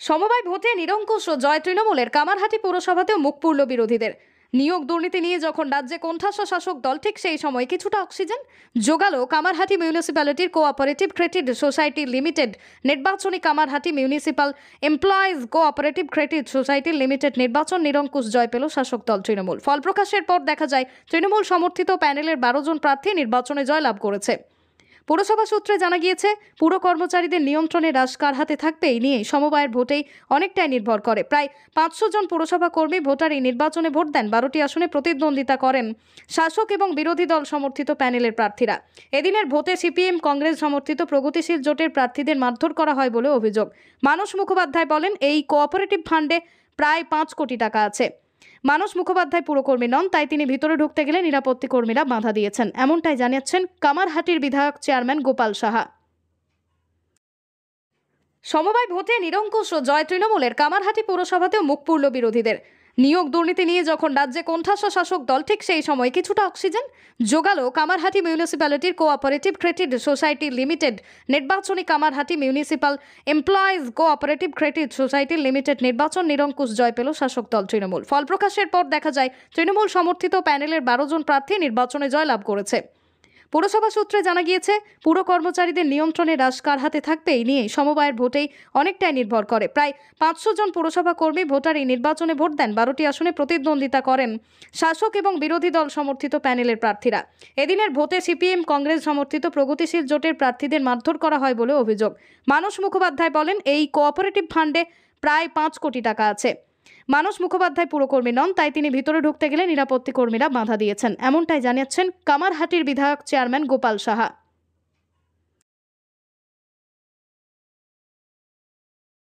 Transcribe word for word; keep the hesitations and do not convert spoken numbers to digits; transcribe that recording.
সমবায় ভোটে নিরঙ্কুশ জয় তৃণমূলের। কামারহাটি পৌরসভাতেও মুখ পুরল বিরোধীদের। নিয়োগ দুর্নীতি নিয়ে যখন রাজ্যে কোণঠাসা শাসক দল, ঠিক সেই সময় কিছুটা অক্সিজেন জোগালো কামারহাটি মিউনিসিপ্যালিটির কোঅপারেটিভ ক্রেডিট সোসাইটি লিমিটেড নির্বাচনী। Kamarhati municipal employees cooperative credit society limited নির্বাচন নিরঙ্কুশ জয় পেল শাসক দল তৃণমূল। ফল প্রকাশের পর দেখা যায় তৃণমূল সমর্থিত প্যানেলের বারো জন প্রার্থী নির্বাচনে জয়লাভ করেছে। পৌরসভা সূত্রে জানা গিয়েছে, পুর কর্মচারীদের নিয়ন্ত্রণে রাশ কার হাতে থাকবে এই নিয়ে সমবায়ের ভোটেই অনেকটাই নির্ভর করে। প্রায় পাঁচশো জন পৌরসভা কর্মী ভোটার এই নির্বাচনে ভোট দেন। বারোটি আসনে প্রতিদ্বন্দ্বিতা করেন শাসক এবং বিরোধী দল সমর্থিত প্যানেলের প্রার্থীরা। এদিনের ভোটে সিপিএম কংগ্রেস সমর্থিত প্রগতিশীল জোটের প্রার্থীদের মারধর করা হয় বলে অভিযোগ। মানস মুখোপাধ্যায় বলেন, এই কোঅপারেটিভ ফান্ডে প্রায় পাঁচ কোটি টাকা আছে। মানস মুখোপাধ্যায় পুরকর্মী নন, তাই তিনি ভিতরে ঢুকতে গেলে নিরাপত্তা কর্মীরা বাধা দিয়েছেন, এমনটাই জানিয়েছেন কামারহাটির বিধায়ক চেয়ারম্যান গোপাল সাহা। সমবায় ভোটে নিরঙ্কুশ জয় তৃণমূলের। কামারহাটি পৌরসভাতেও মুখ পুরল বিরোধীদের। নিয়োগ দুর্নীতি নিয়ে যখন রাজ্যে কোণঠাসা শাসক দল, ঠিক সেই সময় কিছুটা অক্সিজেন জোগালো কামারহাটি মিউনিসিপ্যালিটির কোঅপারেটিভ ক্রেডিট সোসাইটি লিমিটেড নির্বাচনী। Kamarhati municipal employees cooperative credit society limited নির্বাচন নিরঙ্কুশ জয় পেল শাসক দল তৃণমূল। ফল প্রকাশের পর দেখা যায় তৃণমূল সমর্থিত প্যানেলের বারো জন প্রার্থী নির্বাচনে জয়লাভ করেছে। পৌরসভা সূত্রে জানা গিয়েছে, পুর কর্মচারীদের নিয়ন্ত্রণে রাশ কার হাতে থাকবে এই নিয়ে সমবায়ের ভোটেই অনেকটাই নির্ভর করে। প্রায় পাঁচশো জন পৌরসভা কর্মী ভোটার এই নির্বাচনে ভোট দেন। বারোটি আসনে প্রতিদ্বন্দ্বিতা করেন শাসক এবং বিরোধী দল সমর্থিত প্যানেলের প্রার্থীরা। এদিনের ভোটে সিপিএম কংগ্রেস সমর্থিত প্রগতিশীল জোটের প্রার্থীদের মারধর করা হয় বলে অভিযোগ। মানস মুখোপাধ্যায় বলেন, এই কোঅপারেটিভ ফান্ডে প্রায় পাঁচ কোটি টাকা আছে। মানস মুখোপাধ্যায় পুরকর্মী নন, তাই তিনি ভিতরে ঢুকতে গেলে নিরাপত্তা কর্মীরা বাধা দিয়েছেন, এমনটাই জানিয়েছেন কামারহাটির বিধায়ক চেয়ারম্যান গোপাল সাহা।